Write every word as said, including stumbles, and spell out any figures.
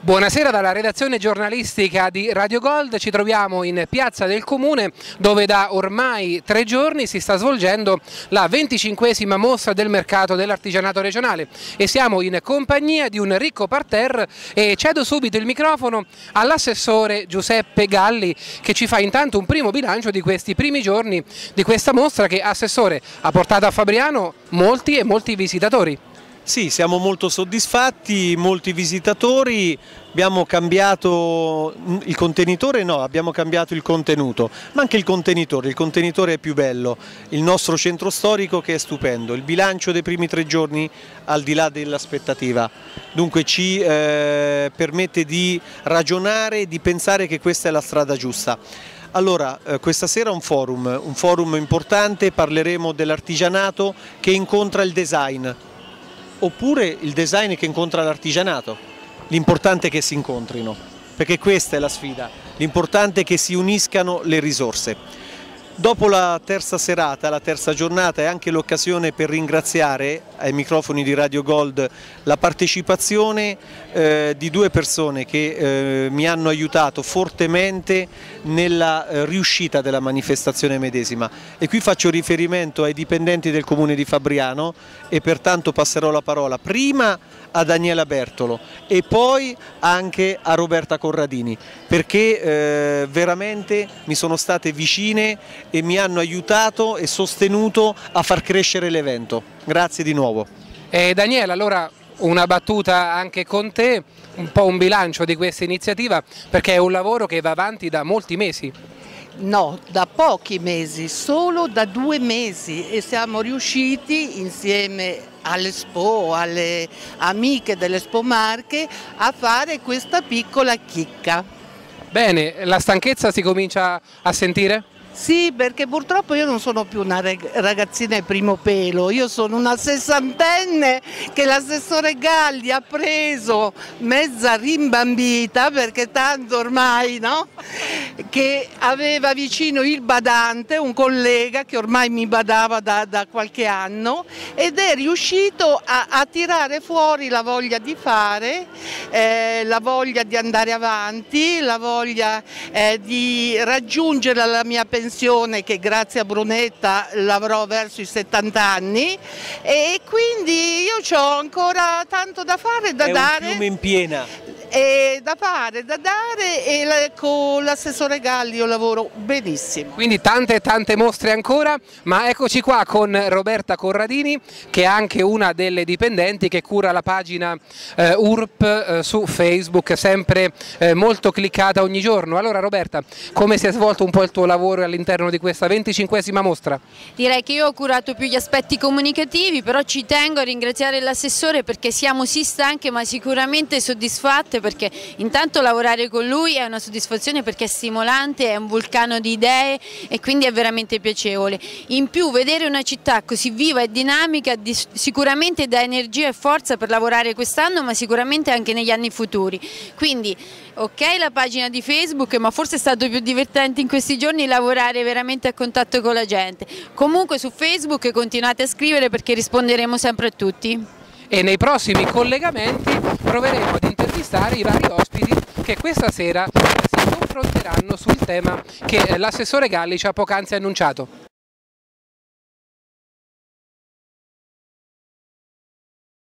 Buonasera dalla redazione giornalistica di Radio Gold, ci troviamo in Piazza del Comune dove da ormai tre giorni si sta svolgendo la venticinquesima mostra del mercato dell'artigianato regionale e siamo in compagnia di un ricco parterre e cedo subito il microfono all'assessore Giuseppe Galli che ci fa intanto un primo bilancio di questi primi giorni di questa mostra che, assessore, ha portato a Fabriano molti e molti visitatori. Sì, siamo molto soddisfatti, molti visitatori, abbiamo cambiato il contenitore, no, abbiamo cambiato il contenuto, ma anche il contenitore, il contenitore è più bello, il nostro centro storico che è stupendo, il bilancio dei primi tre giorni al di là dell'aspettativa, dunque ci eh, permette di ragionare e di pensare che questa è la strada giusta. Allora, eh, questa sera un forum, un forum importante, parleremo dell'artigianato che incontra il design. Oppure il design che incontra l'artigianato, l'importante è che si incontrino, perché questa è la sfida, l'importante è che si uniscano le risorse. Dopo la terza serata, la terza giornata, è anche l'occasione per ringraziare ai microfoni di Radio Gold la partecipazione eh, di due persone che eh, mi hanno aiutato fortemente nella eh, riuscita della manifestazione medesima e qui faccio riferimento ai dipendenti del Comune di Fabriano e pertanto passerò la parola prima a Daniela Bertolo e poi anche a Roberta Corradini perché eh, veramente mi sono state vicine e mi hanno aiutato e sostenuto a far crescere l'evento. Grazie di nuovo. E Daniela, allora una battuta anche con te, un po' un bilancio di questa iniziativa perché è un lavoro che va avanti da molti mesi. No, da pochi mesi, solo da due mesi e siamo riusciti insieme all'Expo, alle amiche dell'Expo Marche a fare questa piccola chicca. Bene, la stanchezza si comincia a sentire? Sì, perché purtroppo io non sono più una ragazzina di primo pelo, io sono una sessantenne che l'assessore Galli ha preso mezza rimbambita perché tanto ormai, no? Che aveva vicino il badante, un collega che ormai mi badava da, da qualche anno ed è riuscito a, a tirare fuori la voglia di fare, eh, la voglia di andare avanti, la voglia eh, di raggiungere la mia pensione che grazie a Brunetta l'avrò verso i settanta anni e quindi io ho ancora tanto da fare e da È dare. un fiume in piena. E da fare, da dare e la, con l'assessore Galli io lavoro benissimo. Quindi tante tante mostre ancora, ma eccoci qua con Roberta Corradini che è anche una delle dipendenti che cura la pagina eh, U R P eh, su Facebook, sempre eh, molto cliccata ogni giorno. Allora Roberta, come si è svolto un po' il tuo lavoro all'interno di questa venticinquesima mostra? Direi che io ho curato più gli aspetti comunicativi, però ci tengo a ringraziare l'assessore perché siamo sì stanche ma sicuramente soddisfatte, perché intanto lavorare con lui è una soddisfazione perché è stimolante, è un vulcano di idee e quindi è veramente piacevole. In più vedere una città così viva e dinamica sicuramente dà energia e forza per lavorare quest'anno ma sicuramente anche negli anni futuri. Quindi ok la pagina di Facebook, ma forse è stato più divertente in questi giorni lavorare veramente a contatto con la gente. Comunque su Facebook continuate a scrivere perché risponderemo sempre a tutti. E nei prossimi collegamenti proveremo ad intervistare i vari ospiti che questa sera si confronteranno sul tema che l'assessore Galli ci ha poc'anzi annunciato.